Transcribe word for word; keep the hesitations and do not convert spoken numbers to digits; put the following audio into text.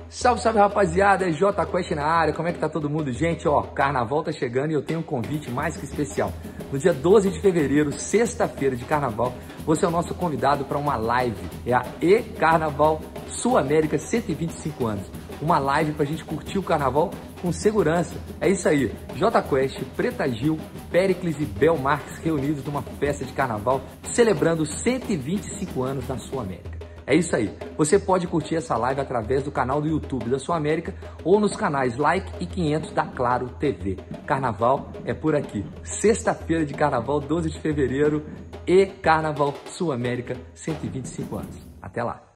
Salve, salve rapaziada, é J Quest na área, como é que tá todo mundo? Gente, ó, carnaval tá chegando e eu tenho um convite mais que especial. No dia doze de fevereiro, sexta-feira de carnaval, você é o nosso convidado para uma live, é a E-Carnaval Sul América cento e vinte e cinco anos. Uma live pra gente curtir o carnaval com segurança. É isso aí, J Quest, Preta Gil, Péricles e Bel Marques reunidos numa festa de carnaval, celebrando cento e vinte e cinco anos na Sul América. É isso aí, você pode curtir essa live através do canal do YouTube da Sul América ou nos canais Like e quinhentos da Claro T V. Carnaval é por aqui. Sexta-feira de carnaval, doze de fevereiro, e Carnaval Sul América, cento e vinte e cinco anos. Até lá!